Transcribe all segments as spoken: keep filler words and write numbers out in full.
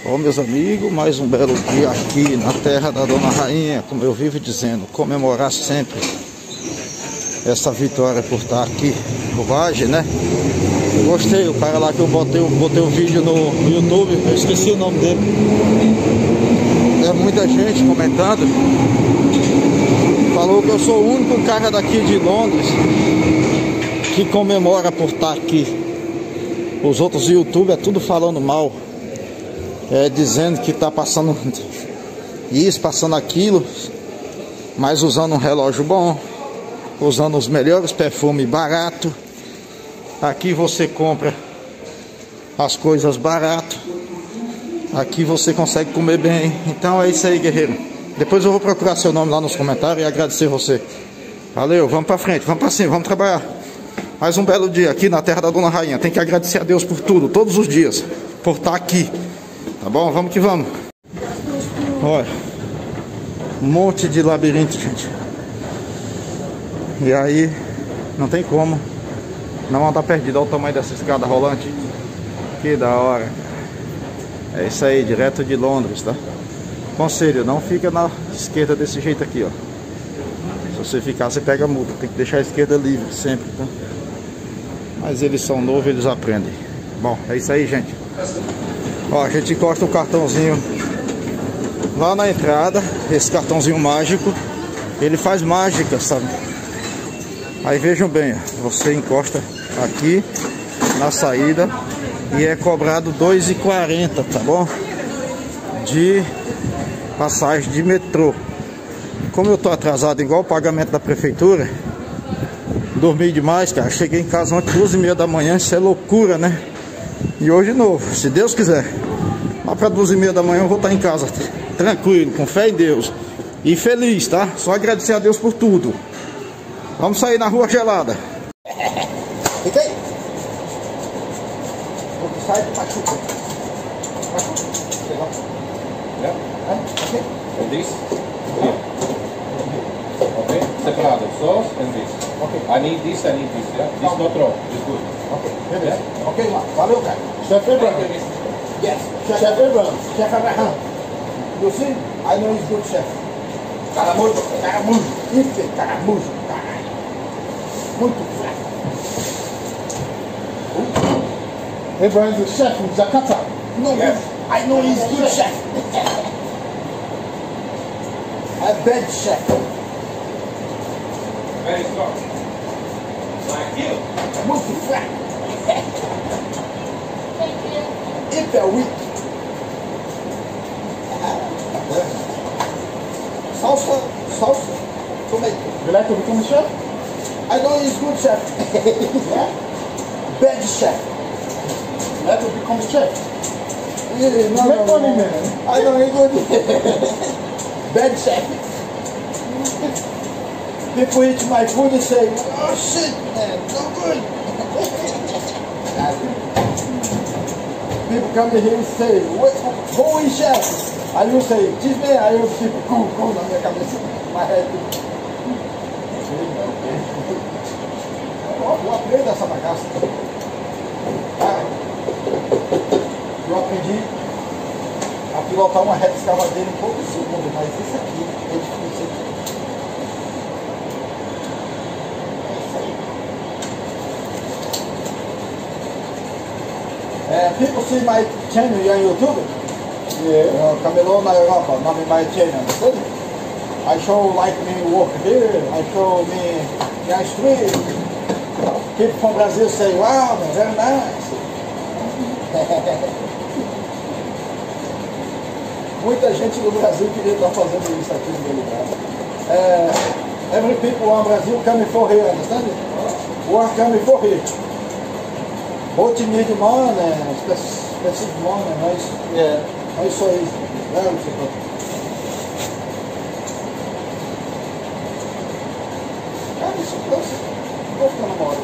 Bom, meus amigos, mais um belo dia aqui na terra da Dona Rainha, como eu vivo dizendo, comemorar sempre essa vitória por estar aqui no Vargem, né? Eu gostei, o cara lá que eu botei, eu botei o vídeo no, no YouTube, eu esqueci o nome dele. É muita gente comentando, falou que eu sou o único cara daqui de Londres que comemora por estar aqui. Os outros YouTube é tudo falando mal. É, dizendo que tá passando isso, passando aquilo, mas usando um relógio bom, usando os melhores perfumes barato. Aqui você compra as coisas barato, aqui você consegue comer bem. Então é isso aí, guerreiro. Depois eu vou procurar seu nome lá nos comentários e agradecer você. Valeu, vamos pra frente, vamos pra cima, vamos trabalhar. Mais um belo dia aqui na terra da Dona Rainha. Tem que agradecer a Deus por tudo, todos os dias, por estar aqui. Tá bom? Vamos que vamos. Olha, um monte de labirinto, gente. E aí, não tem como não andar perdido. Olha o tamanho dessa escada rolante. Que da hora. É isso aí, direto de Londres, tá? Conselho, não fica na esquerda desse jeito aqui, ó. Se você ficar, você pega multa. Tem que deixar a esquerda livre sempre, tá? Mas eles são novos, eles aprendem. Bom, é isso aí, gente. Ó, a gente encosta o cartãozinho lá na entrada. Esse cartãozinho mágico, ele faz mágica, sabe? Aí vejam bem, você encosta aqui na saída e é cobrado dois reais e quarenta centavos, tá bom? De passagem de metrô. Como eu tô atrasado igual o pagamento da prefeitura, dormi demais, cara. Cheguei em casa ontem duas e meia da manhã, isso é loucura, né? E hoje de novo, se Deus quiser, lá para duas e meia da manhã eu vou estar em casa, tranquilo, com fé em Deus e feliz, tá? Só agradecer a Deus por tudo. Vamos sair na rua gelada. Fica aí. Sai do machuca. Yeah. Okay. And this? Yeah. Okay. Separado. Sauce and this. Okay. I need this, I need this. Yeah. This not raw. This good. Ok, beleza. Yeah. Ok, lá. Valeu, cara. Chef Abraham. Yes. Chef Abraham. Chef Abraham. You see? I know he's good chef. Caramujo, caramujo. Ife, caramujo. Caralho. Muito fraco. Abraham is a chef in Jakarta. No, Yes. I know he's good chef. A bad chef. Very strong. Like you. Muito fraco. Ife é weak. Salsa, salsa, tomato. You like to become a chef? I know he's good chef. Yeah? Bad chef. You like to become a chef? Yeah, no, You no, make no, money, no. man. I know he's good. Bad chef. People eat my food and say, oh shit, man, no good. People come here and say, who is chef? Aí eu sei, diz bem, aí eu fico com com na minha cabeça, my head. Eu aprendo essa bagaça. Cara, eu aprendi a pilotar uma reta escavadeira em poucos segundos, mas isso aqui é difícil. É isso aí. É, people see my channel here on YouTube. Yeah. Uh, Camelô na Europa, nome my channel, understand? I show like me work here, I show me in street. People from Brazil say, wow, man, very nice. Muita gente no Brasil queria estar fazendo isso aqui no meu lugar. Uh, every people in Brazil coming for here, understand? Work coming for here. Both need money, specific money, mas yeah. É isso aí, é isso aí. Cara, isso cansa. Não vou ficar na hora.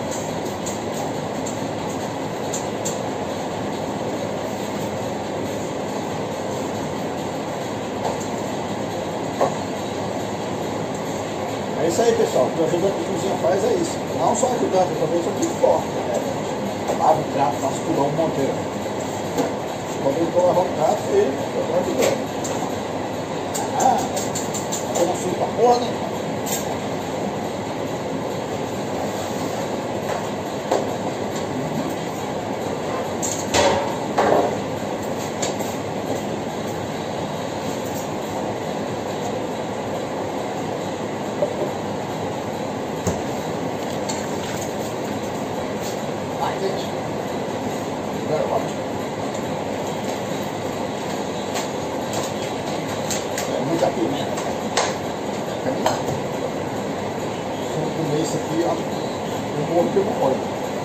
É isso aí, pessoal. O que o ajudante de cozinha faz é isso. Não só ajudante, eu também sou muito forte. Lava o prato, faço tudo, um monte. Quando eu estou arrocado, ele vai de novo. Ah, eu não sou pra porra, né? Muita pimenta. Se eu comer isso aqui, ó, eu morro que eu não olho.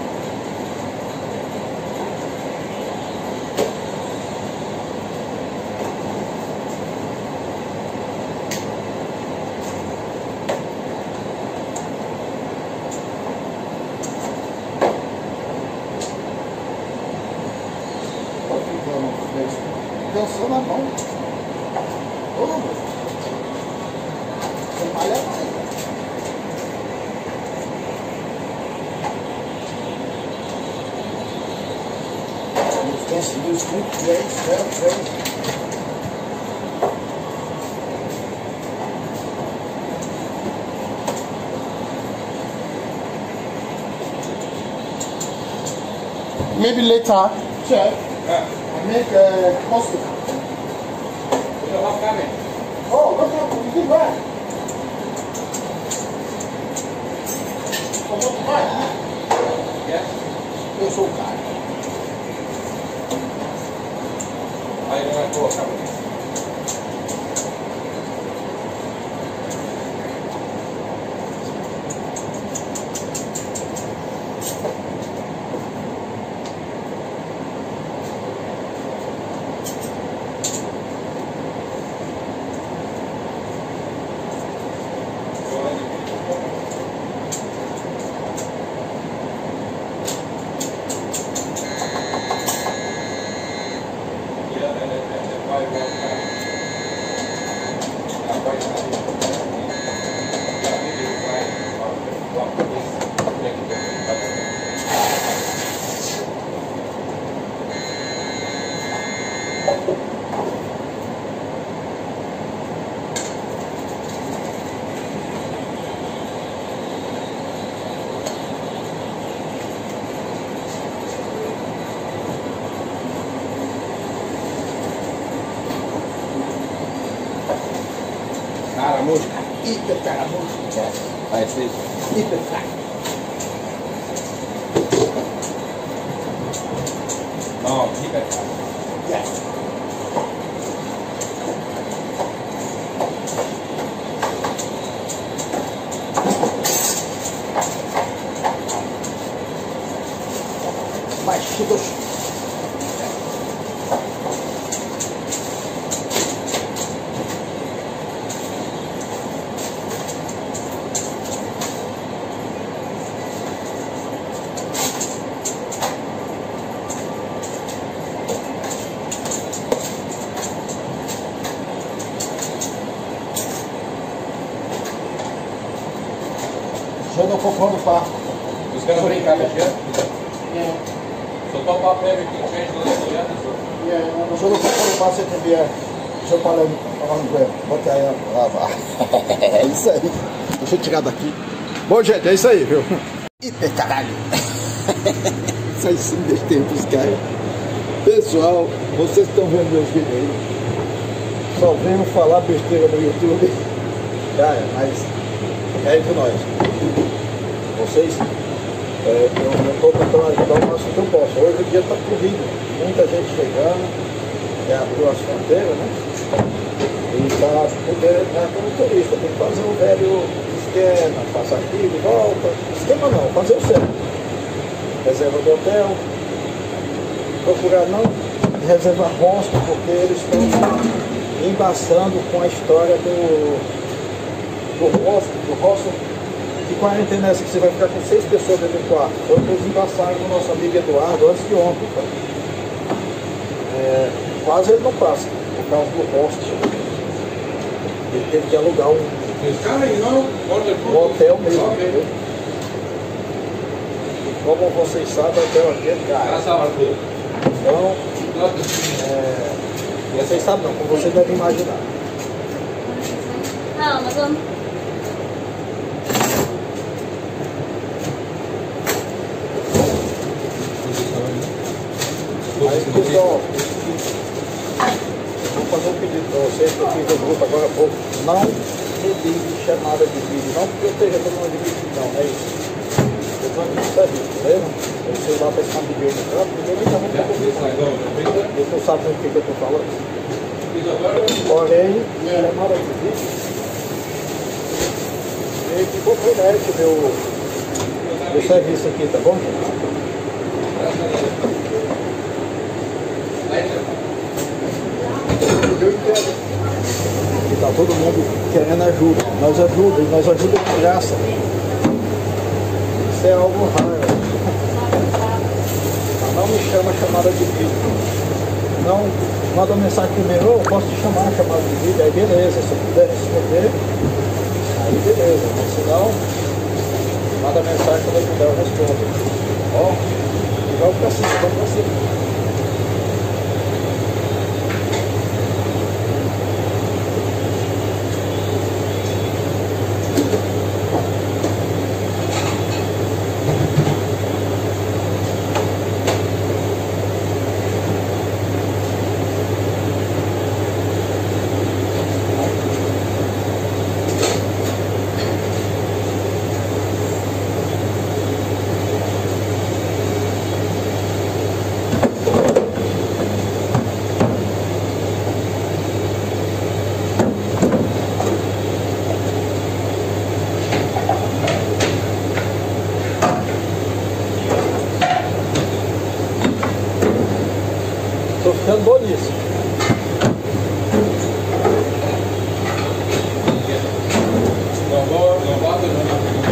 Dançou na mão. Ô, meu. Você malha mais, né? Os cancinhos muito bem, certo, certo. Maybe later, chef. Yeah. I make a costume. You have coming. Oh, look how you did that. Como vai? Yes. Eu sou o cara. Aí não vai colocar. Caramusca. Hiper caramusca. Vai ser Hiper caramusca. não, fica aqui. Yes. Baixinho. Eu não vou pôr no parque. Os caras brincar mexendo? Yeah. Só top up everything, change the level, yeah? Yeah, eu não vou pôr no parque, você tem que ver. Deixa eu falar falando com ele. Bota aí a lavar. É isso aí. Deixa eu tirar daqui. Bom, gente, é isso aí, viu? Hiper caralho. Isso aí sim, deixa tempo os caras. Pessoal, vocês estão vendo meus vídeos aí. Só vendo falar besteira no YouTube. Cara, mas é entre nós. Vocês, é, eu estou tentando ajudar o máximo que eu posso. Hoje o dia está corrido, muita gente chegando, é, abriu as fronteiras, né? E está podendo, né, como turista, tem que fazer o velho esquema, passar aqui de volta. Esquema não, fazer o certo. Reserva do hotel, procurar não reservar hostel, porque eles estão embaçando com a história do, do hostel, do hostel de quarentena, essa que você vai ficar com seis pessoas dentro do quarto. Foi o que eles embaçaram com o nosso amigo Eduardo antes de ontem. Tá? É, quase ele não passa, por causa do hostel. Ele teve que alugar um, um hotel mesmo. Entendeu? Como vocês sabem, o hotel aqui é caro. Então, É, e vocês sabem não, como vocês devem imaginar. Não, mas vamos. Aí, pessoal, vou fazer um pedido para vocês que eu fiz no grupo agora há pouco. Não religue chamada de vídeo, não porque eu esteja tomando de vídeo, não, é isso. Eu estou aqui no serviço, tá vendo? Eu sei lá para esse nome de vídeo no campo, ninguém me chama para comigo. Eu não sabe o que eu estou falando. Porém, chamada de vídeo. E ficou promete o meu, meu serviço aqui, tá bom? Eu entendo que tá todo mundo querendo ajuda. Nós ajudamos, nós ajudamos de graça. Isso é algo raro. Não me chama chamada de vídeo. Não manda mensagem primeiro, eu posso te chamar chamada de vídeo, aí beleza, se eu puder responder, aí beleza, mas se não, manda mensagem quando eu puder, eu respondo. Ó, e vamos pra cima, vamos pra cima. Tô ficando bom nisso. Não vou, não bota no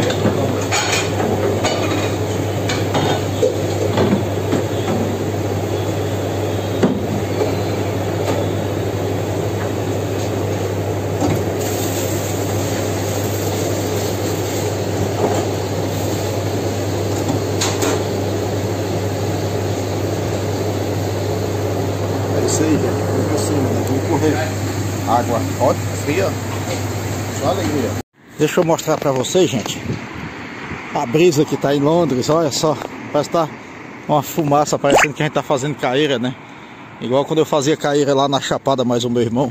É isso aí, gente. Vamos assim, né? Vamos correr. Água hot, fria. Só alegria. Deixa eu mostrar pra vocês, gente, a brisa que tá em Londres. Olha só, parece que tá uma fumaça parecendo que a gente tá fazendo caíra, né? Igual quando eu fazia caíra lá na Chapada, mais o meu irmão.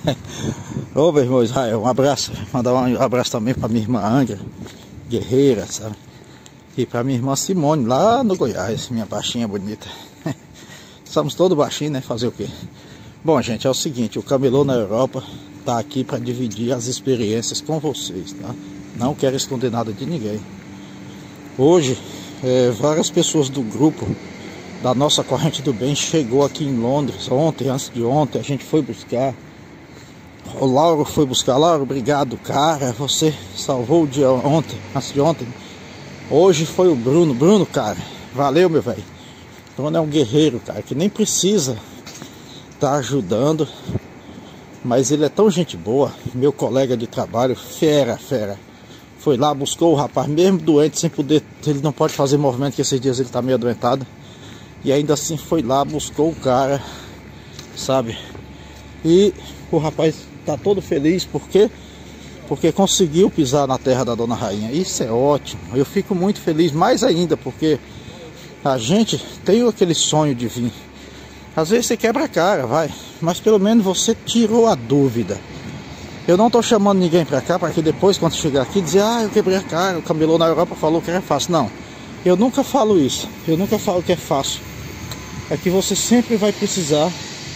Ô meu irmão Israel, um abraço. Mandar um abraço também pra minha irmã Angra, guerreira, sabe? E pra minha irmã Simone, lá no Goiás, minha baixinha bonita. Somos todos baixinhos, né? Fazer o quê? Bom, gente, é o seguinte, o Camelô na Europa tá aqui para dividir as experiências com vocês, tá? Não quero esconder nada de ninguém. Hoje, é, várias pessoas do grupo da nossa corrente do bem chegou aqui em Londres ontem, antes de ontem, a gente foi buscar. O Lauro foi buscar. Lauro, obrigado, cara, você salvou o dia ontem, antes de ontem. Hoje foi o Bruno. Bruno, cara, valeu, meu velho. Bruno é um guerreiro, cara, que nem precisa tá ajudando, mas ele é tão gente boa, meu colega de trabalho, fera, fera. Foi lá, buscou o rapaz, mesmo doente, sem poder, ele não pode fazer movimento, que esses dias ele tá meio adoentado. E ainda assim foi lá, buscou o cara, sabe? E o rapaz tá todo feliz, porque porque conseguiu pisar na terra da Dona Rainha. Isso é ótimo, eu fico muito feliz, mais ainda, porque a gente tem aquele sonho de vir. Às vezes você quebra a cara, vai, mas pelo menos você tirou a dúvida. Eu não tô chamando ninguém pra cá para que depois, quando chegar aqui, dizer, ah, eu quebrei a cara, o Camelô na Europa falou que era fácil. Não, eu nunca falo isso, eu nunca falo que é fácil. É que você sempre vai precisar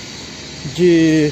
de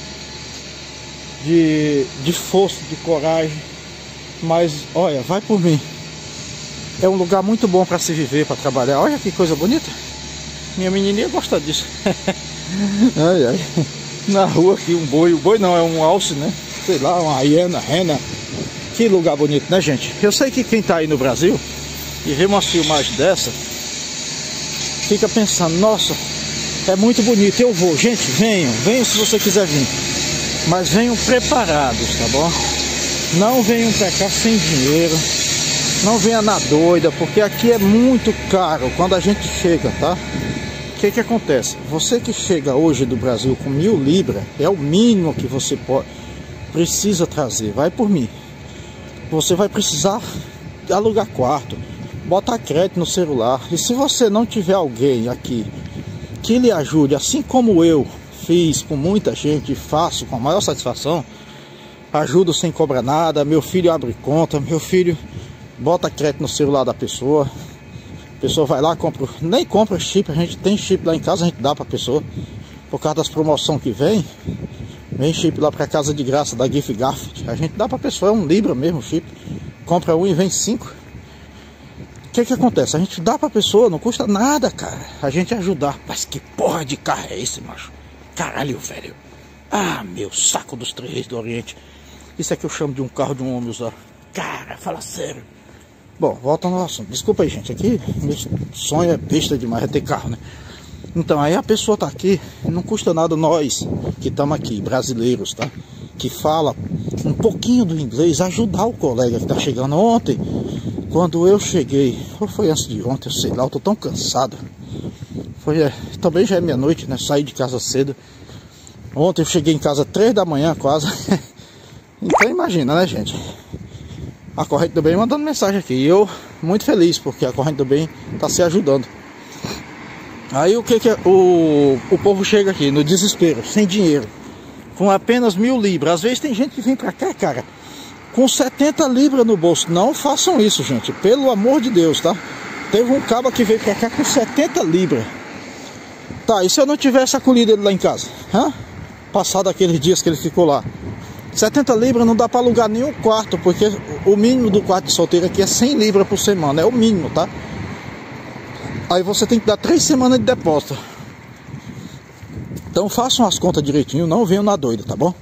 de, de força, de coragem. Mas olha, vai por mim, é um lugar muito bom para se viver, para trabalhar. Olha que coisa bonita. Minha menininha gosta disso. Ai, ai. Na rua aqui um boi, o boi não, é um alce, né? Sei lá, uma hiena, rena. Que lugar bonito, né, gente? Eu sei que quem tá aí no Brasil e vê uma filmagem dessa fica pensando, nossa, é muito bonito, eu vou. Gente, venham, venham se você quiser vir, mas venham preparados, tá bom? Não venham pra cá sem dinheiro, não venha na doida, porque aqui é muito caro quando a gente chega, tá? O que que acontece? Você que chega hoje do Brasil com mil libras, é o mínimo que você pode, precisa trazer. Vai por mim. Você vai precisar alugar quarto, botar crédito no celular. E se você não tiver alguém aqui que lhe ajude, assim como eu fiz com muita gente e faço com a maior satisfação, ajudo sem cobrar nada, meu filho abre conta, meu filho bota crédito no celular da pessoa. A pessoa vai lá, compra, nem compra chip, a gente tem chip lá em casa, a gente dá pra pessoa. Por causa das promoções que vem, vem chip lá pra casa de graça da Gift Gaffet. A gente dá pra pessoa, é um libra mesmo chip. Compra um e vem cinco. O que que acontece? A gente dá pra pessoa, não custa nada, cara. A gente ajudar. Mas que porra de carro é esse, macho? Caralho, velho. Ah, meu saco dos três reis do Oriente. Isso é que eu chamo de um carro de um homem usar. Cara, fala sério. Bom, volta no assunto. Desculpa aí, gente. Aqui, meu sonho é besta demais, é ter carro, né? Então, aí a pessoa tá aqui, não custa nada nós que estamos aqui, brasileiros, tá? Que fala um pouquinho do inglês, ajudar o colega que tá chegando ontem. Quando eu cheguei, ou foi antes de ontem, eu sei lá, eu tô tão cansado. Foi, é, também já é meia-noite, né? Saí de casa cedo. Ontem eu cheguei em casa três da manhã quase. Então imagina, né, gente? A Corrente do Bem mandando mensagem aqui. E eu muito feliz porque a Corrente do Bem tá se ajudando. Aí o que que é? O, o povo chega aqui no desespero, sem dinheiro, com apenas mil libras. Às vezes tem gente que vem pra cá, cara, com setenta libras no bolso. Não façam isso, gente, pelo amor de Deus, tá? Teve um cabo que veio pra cá com setenta libras. Tá, e se eu não tivesse acolhido ele lá em casa? Hã? Passado aqueles dias que ele ficou lá. setenta libras não dá pra alugar nenhum quarto, porque o mínimo do quarto de solteiro aqui é cem libras por semana, é o mínimo, tá? Aí você tem que dar três semanas de depósito. Então façam as contas direitinho, não venham na doida, tá bom?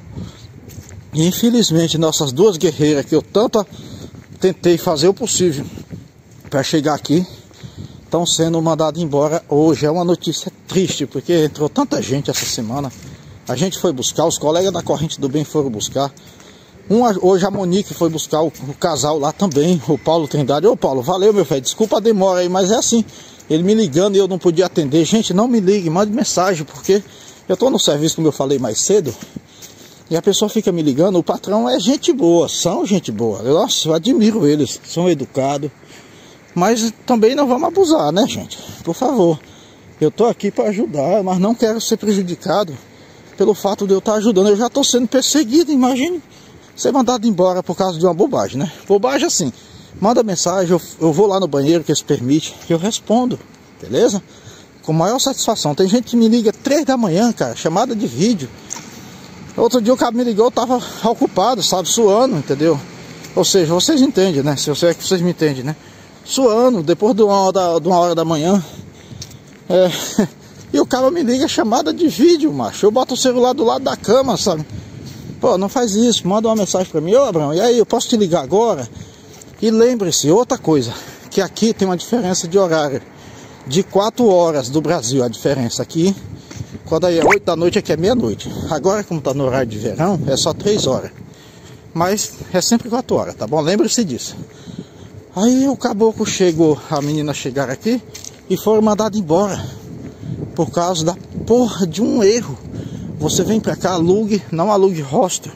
E infelizmente nossas duas guerreiras que eu tanto tentei fazer o possível para chegar aqui, estão sendo mandadas embora hoje. É uma notícia triste, porque entrou tanta gente essa semana. A gente foi buscar, os colegas da Corrente do Bem foram buscar. Um, hoje a Monique foi buscar o, o casal lá também, o Paulo Trindade. Ô Paulo, valeu meu velho, desculpa a demora aí, mas é assim. Ele me ligando e eu não podia atender. Gente, não me ligue, mande mensagem, porque eu tô no serviço, como eu falei mais cedo, e a pessoa fica me ligando. O patrão é gente boa, são gente boa. Eu, nossa, eu admiro eles, são educados. Mas também não vamos abusar, né, gente? Por favor. Eu tô aqui para ajudar, mas não quero ser prejudicado pelo fato de eu estar ajudando. Eu já tô sendo perseguido, imagine ser mandado embora por causa de uma bobagem, né? Bobagem assim. Manda mensagem, eu, eu vou lá no banheiro que eles permitem, que eu respondo, beleza? Com maior satisfação. Tem gente que me liga três da manhã, cara, chamada de vídeo. Outro dia o cara me ligou, eu tava ocupado, sabe, suando, entendeu? Ou seja, vocês entendem, né? Se eu sei que vocês me entendem, né? Suando, depois de uma hora da, de uma hora da manhã. É, e o cara me liga chamada de vídeo, macho. Eu boto o celular do lado da cama, sabe? Pô, não faz isso, manda uma mensagem pra mim. Ô, Abraão, e aí, eu posso te ligar agora? E lembre-se, outra coisa, que aqui tem uma diferença de horário de quatro horas do Brasil, a diferença aqui, quando aí é oito da noite, aqui é meia-noite. Agora, como está no horário de verão, é só três horas. Mas é sempre quatro horas, tá bom? Lembre-se disso. Aí o caboclo chegou, a menina chegaram aqui e foram mandados embora. Por causa da porra de um erro. Você vem pra cá, alugue, não alugue hostel.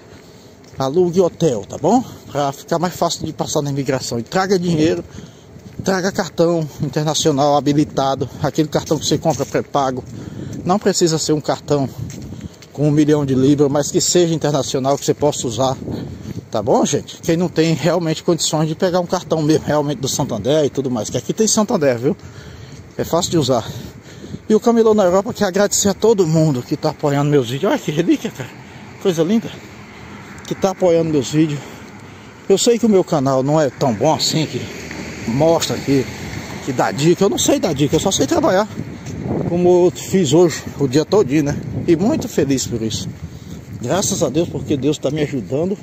Alugue hotel, tá bom? Para ficar mais fácil de passar na imigração. E traga dinheiro, traga cartão internacional habilitado, aquele cartão que você compra pré-pago. Não precisa ser um cartão com um milhão de libras, mas que seja internacional, que você possa usar. Tá bom, gente? Quem não tem realmente condições de pegar um cartão mesmo, realmente do Santander e tudo mais. Que aqui tem Santander, viu? É fácil de usar. E o Camelô na Europa quer agradecer a todo mundo que tá apoiando meus vídeos. Olha que relíquia, cara. Coisa linda. Que tá apoiando meus vídeos. Eu sei que o meu canal não é tão bom assim, que mostra aqui, que dá dica. Eu não sei dar dica, eu só sei trabalhar. Como eu fiz hoje, o dia todinho, né? E muito feliz por isso. Graças a Deus, porque Deus está me ajudando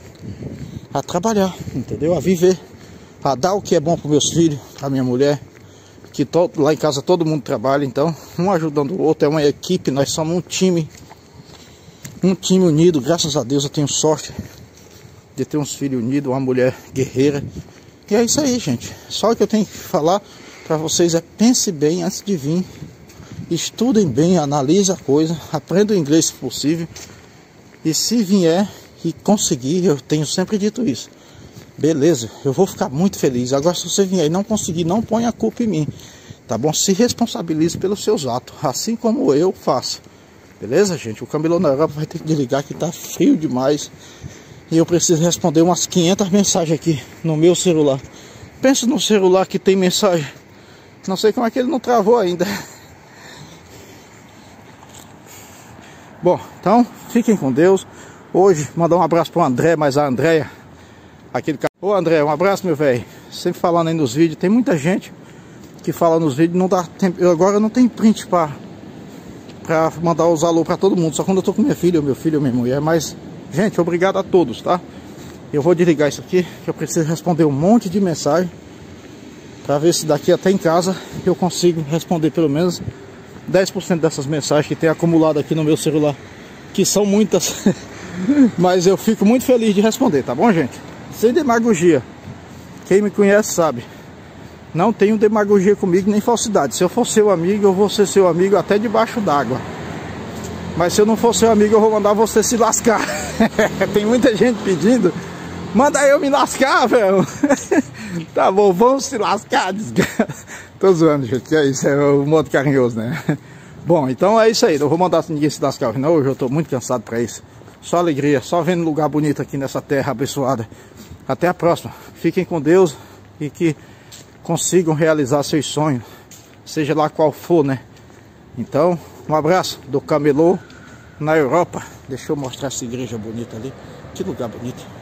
a trabalhar, entendeu? A viver, a dar o que é bom para meus filhos, para minha mulher. Que todo, lá em casa todo mundo trabalha, então um ajudando o outro, é uma equipe, nós somos um time. Um time unido, graças a Deus eu tenho sorte de ter uns filhos unidos, uma mulher guerreira. E é isso aí, gente. Só o que eu tenho que falar para vocês é pense bem antes de vir estudem bem, analisem a coisa, aprendam inglês se possível. E se vier e conseguir, eu tenho sempre dito isso, beleza, eu vou ficar muito feliz. Agora, se você vier e não conseguir, não ponha a culpa em mim, tá bom? Se responsabilize pelos seus atos, assim como eu faço. Beleza, gente? O Camelô na Europa vai ter que desligar, que tá frio demais. E eu preciso responder umas quinhentas mensagens aqui no meu celular. Pensa no celular que tem mensagem. Não sei como é que ele não travou ainda. Bom, então, fiquem com Deus. Hoje, mandar um abraço pro André, mas a Andréia, aquele cara. Ô André, um abraço, meu velho. Sempre falando aí nos vídeos. Tem muita gente que fala nos vídeos, não dá tempo. Eu agora não tenho print pra, pra mandar os alô pra todo mundo. Só quando eu tô com minha filha, meu filho ou minha mulher. Mas, gente, obrigado a todos, tá? Eu vou desligar isso aqui, que eu preciso responder um monte de mensagem, pra ver se daqui até em casa eu consigo responder pelo menos dez por cento dessas mensagens que tem acumulado aqui no meu celular, que são muitas. Mas eu fico muito feliz de responder, tá bom, gente? Sem demagogia. Quem me conhece sabe, não tenho demagogia comigo nem falsidade. Se eu for seu amigo, eu vou ser seu amigo até debaixo d'água. Mas se eu não for seu amigo, eu vou mandar você se lascar. Tem muita gente pedindo, manda eu me lascar, velho. Tá bom, vamos se lascar, desgraça. Tô zoando, gente, que é isso, é o modo carinhoso, né? Bom, então é isso aí, não vou mandar ninguém se lascar não, hoje eu tô muito cansado pra isso. Só alegria, só vendo lugar bonito aqui nessa terra abençoada. Até a próxima, fiquem com Deus e que consigam realizar seus sonhos, seja lá qual for, né? Então, um abraço do Camelô na Europa. Deixa eu mostrar essa igreja bonita ali, que lugar bonito.